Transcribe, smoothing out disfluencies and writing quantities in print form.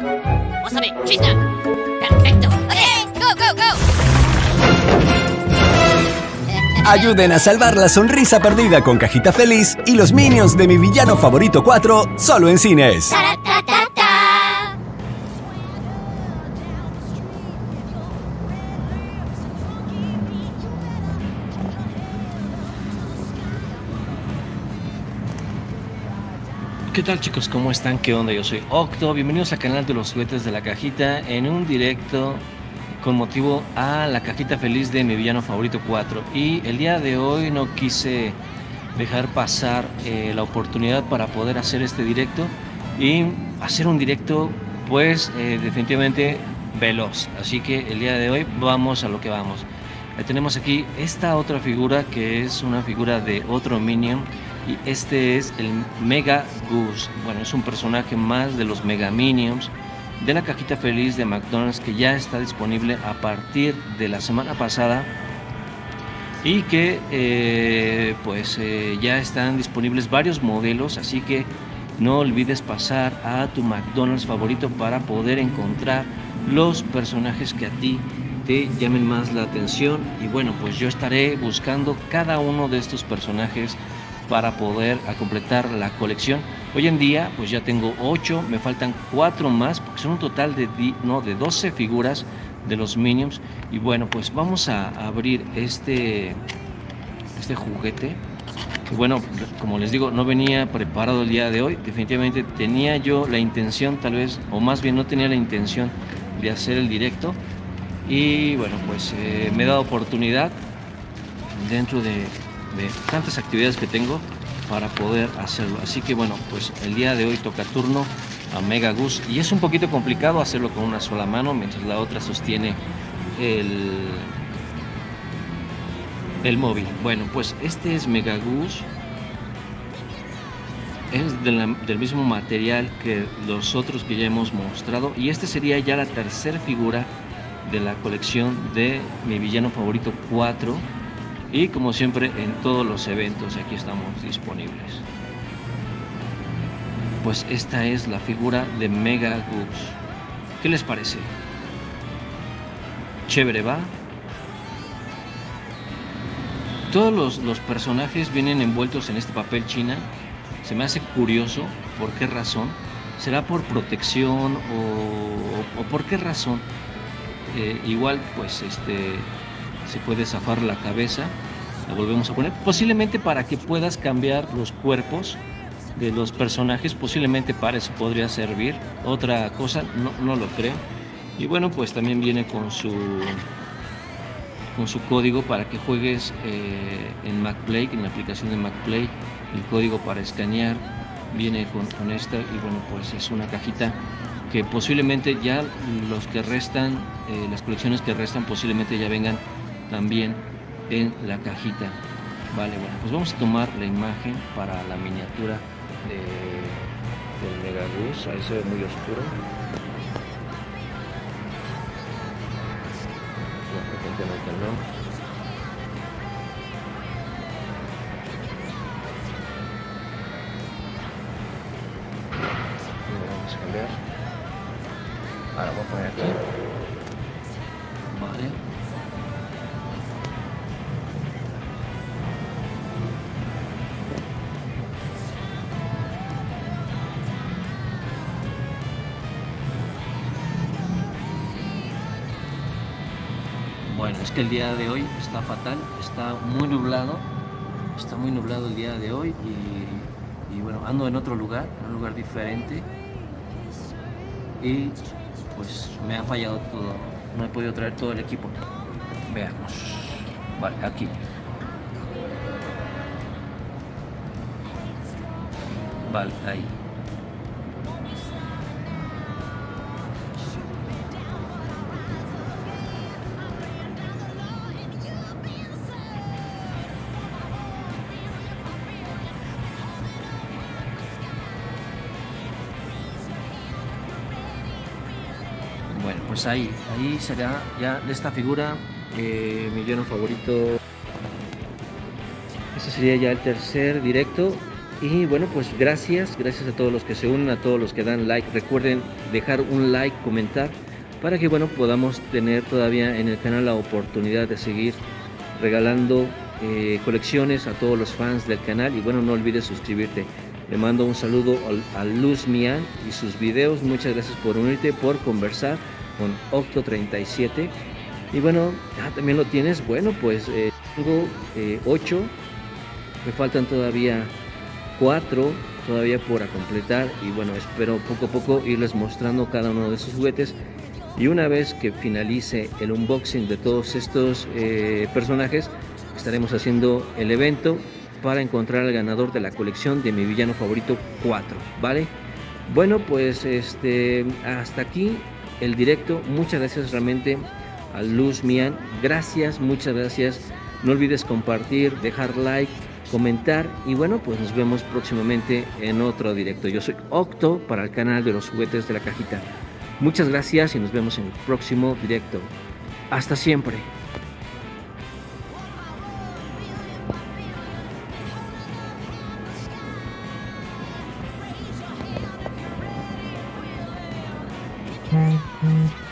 Wasabi, chista. Perfecto. Ok, go, go, go. Ayuden a salvar la sonrisa perdida con Cajita Feliz y los Minions de Mi Villano Favorito 4, solo en cines. Taratatata. ¿Qué tal, chicos? ¿Cómo están? ¿Qué onda? Yo soy Octo. Bienvenidos al canal de los juguetes de la cajita en un directo con motivo a la Cajita Feliz de Mi Villano Favorito 4. Y el día de hoy no quise dejar pasar la oportunidad para poder hacer este directo y hacer un directo pues definitivamente veloz. Así que el día de hoy vamos a lo que vamos. Tenemos aquí esta otra figura que es una figura de otro Minion. Y este es el Mega Goose. Bueno, es un personaje más de los Mega Minions de la Cajita Feliz de McDonald's, que ya está disponible a partir de la semana pasada y que ya están disponibles varios modelos, así que no olvides pasar a tu McDonald's favorito para poder encontrar los personajes que a ti te llamen más la atención. Y bueno, pues yo estaré buscando cada uno de estos personajes para poder completar la colección. Hoy en día pues ya tengo 8, me faltan 4 más porque son un total de 12 figuras de los Minions. Y bueno, pues vamos a abrir este juguete que, bueno, como les digo, no venía preparado el día de hoy. Definitivamente tenía yo la intención, tal vez, o más bien no tenía la intención de hacer el directo, y bueno, pues me he dado oportunidad dentro de tantas actividades que tengo para poder hacerlo. Así que bueno, pues el día de hoy toca turno a Mega Goose, y es un poquito complicado hacerlo con una sola mano mientras la otra sostiene el móvil. Bueno, pues este es Mega Goose, es del mismo material que los otros que ya hemos mostrado, y este sería ya la tercera figura de la colección de Mi Villano Favorito 4. Y como siempre en todos los eventos aquí estamos disponibles. Pues esta es la figura de Mega Goose. ¿Qué les parece? Chévere, ¿va? Todos los personajes vienen envueltos en este papel china. Se me hace curioso por qué razón. ¿Será por protección o por qué razón? Igual pues se puede zafar la cabeza, la volvemos a poner, posiblemente para que puedas cambiar los cuerpos de los personajes, posiblemente para eso podría servir. Otra cosa no lo creo. Y bueno, pues también viene con su código para que juegues en MacPlay, en la aplicación de MacPlay. El código para escanear viene con esta, y bueno, pues es una cajita que posiblemente ya los que restan, las colecciones que restan posiblemente ya vengan también en la cajita. Vale, bueno, pues vamos a tomar la imagen para la miniatura del Mega Goose. Ahí se ve muy oscuro. De repente no. Vamos a cambiar. Ahora voy a poner aquí. Vale. Bueno, es que el día de hoy está fatal, está muy nublado el día de hoy, y bueno, ando en otro lugar, en un lugar diferente, y pues me ha fallado todo, no he podido traer todo el equipo. Veamos, vale, aquí. Vale, ahí. Bueno, pues ahí será ya de esta figura mi villano favorito. Este sería ya el tercer directo Y bueno, pues gracias a todos los que se unen, a todos los que dan like. Recuerden dejar un like, comentar, para que bueno, podamos tener todavía en el canal la oportunidad de seguir regalando colecciones a todos los fans del canal. Y bueno, no olvides suscribirte. Le mando un saludo a Luz Mian y sus videos. Muchas gracias por unirte, por conversar con Octo37. Y bueno, también lo tienes. Bueno, pues tengo 8, me faltan todavía 4 todavía por completar. Y bueno, espero poco a poco irles mostrando cada uno de esos juguetes. Y una vez que finalice el unboxing de todos estos personajes, estaremos haciendo el evento para encontrar al ganador de la colección de Mi Villano Favorito 4, ¿vale? Bueno, pues hasta aquí el directo. Muchas gracias realmente a Luz Mian. Gracias, muchas gracias. No olvides compartir, dejar like, comentar. Y bueno, pues nos vemos próximamente en otro directo. Yo soy Octo para el canal de los juguetes de la cajita. Muchas gracias y nos vemos en el próximo directo. Hasta siempre. Mm-hmm.